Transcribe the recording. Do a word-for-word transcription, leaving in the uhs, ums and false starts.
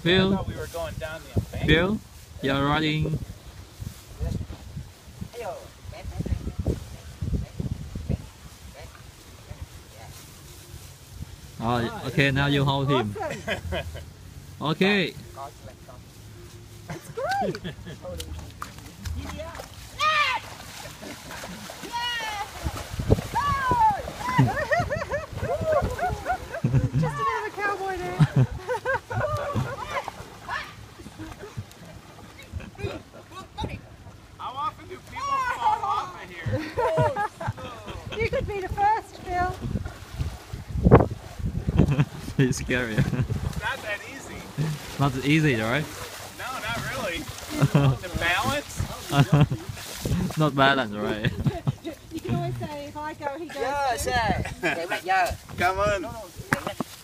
Phil, I thought we were going down the embankment. Phil, you're riding. Oh, okay, now you hold him. Okay. It's great. Just a bit of a cowboy there. How often do people fall off of here? You could be the first, Phil. It's scary. It's not that easy. Not easy, right? No, not really. The balance? Not balanced, right? You can always say, if I go, he goes. Giờ xe, chạy mẹ giờ. Come on.